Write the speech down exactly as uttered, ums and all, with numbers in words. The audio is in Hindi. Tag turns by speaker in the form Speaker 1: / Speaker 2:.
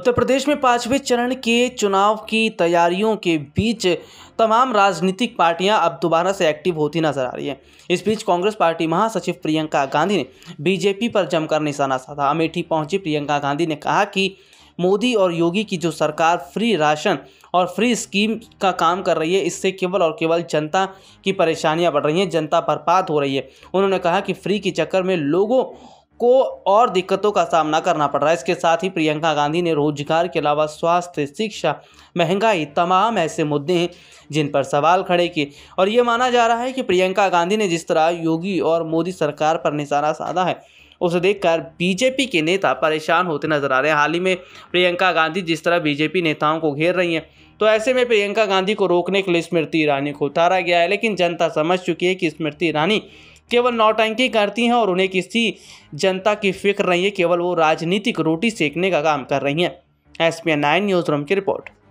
Speaker 1: उत्तर प्रदेश में पांचवें चरण के चुनाव की तैयारियों के बीच तमाम राजनीतिक पार्टियां अब दोबारा से एक्टिव होती नजर आ रही हैं। इस बीच कांग्रेस पार्टी महासचिव प्रियंका गांधी ने बीजेपी पर जमकर निशाना साधा। अमेठी पहुंची प्रियंका गांधी ने कहा कि मोदी और योगी की जो सरकार फ्री राशन और फ्री स्कीम का काम कर रही है, इससे केवल और केवल जनता की परेशानियां बढ़ रही हैं, जनता बर्बाद हो रही है। उन्होंने कहा कि फ्री के चक्कर में लोगों को और दिक्कतों का सामना करना पड़ रहा है। इसके साथ ही प्रियंका गांधी ने रोजगार के अलावा स्वास्थ्य, शिक्षा, महंगाई तमाम ऐसे मुद्दे हैं जिन पर सवाल खड़े किए। और ये माना जा रहा है कि प्रियंका गांधी ने जिस तरह योगी और मोदी सरकार पर निशाना साधा है, उसे देखकर बीजेपी के नेता परेशान होते नजर आ रहे हैं। हाल ही में प्रियंका गांधी जिस तरह बीजेपी नेताओं को घेर रही हैं, तो ऐसे में प्रियंका गांधी को रोकने के लिए स्मृति ईरानी को उतारा गया है। लेकिन जनता समझ चुकी है कि स्मृति ईरानी केवल नौटंकी करती हैं और उन्हें किसी जनता की फिक्र नहीं है, केवल वो राजनीतिक रोटी सेकने का काम कर रही हैं। S P N nine news room की रिपोर्ट।